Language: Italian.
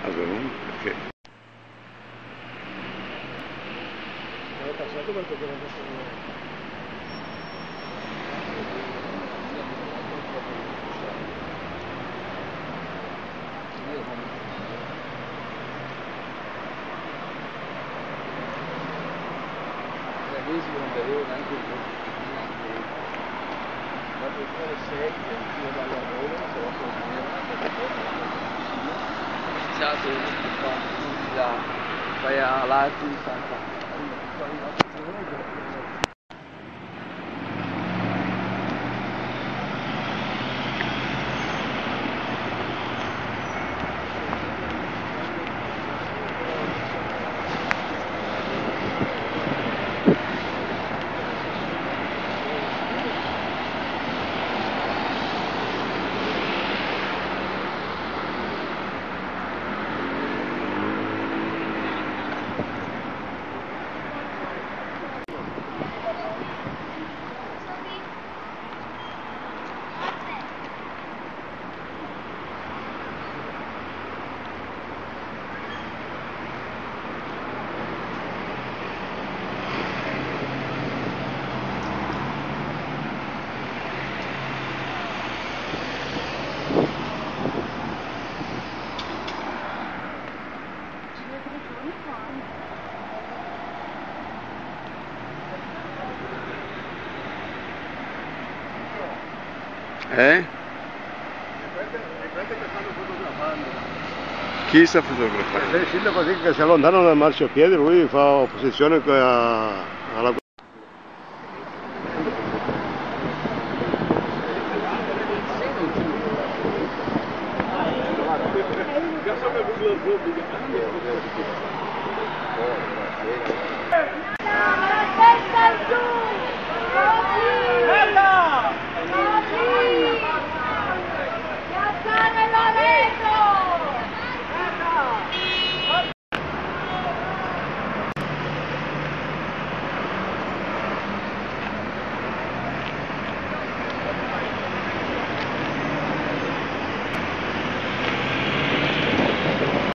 Allora, perché? È passato perché non posso... non vedevo neanche il dopo le 6 io dalla lavoro se la sono iniziato da vai a Lazio di Santa Eh? Queste che stanno fotografando. Chi sta fotografando? Il sindaco così che si allontana dal marciapiede, lui fa opposizione alla... Io so che